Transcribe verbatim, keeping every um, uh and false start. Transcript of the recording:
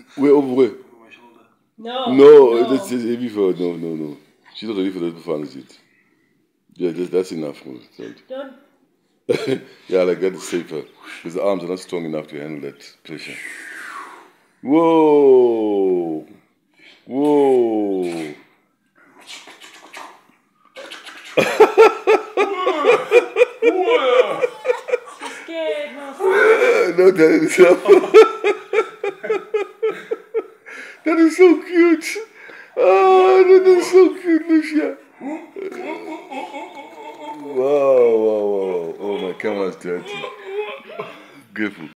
Where over where? Over my shoulder. No. No, no. that's just heavy for her. No, no, no. She's not ready for that performance yet. Yeah, just, that's enough. Don't. Yeah, like that is safer. Because the arms are not strong enough to handle that pressure. Whoa! Whoa! She's scared. No. No, that is so. That is so cute. Oh, that is so cute, Lucia. Wow, wow, wow. Oh, my camera's dirty. Careful.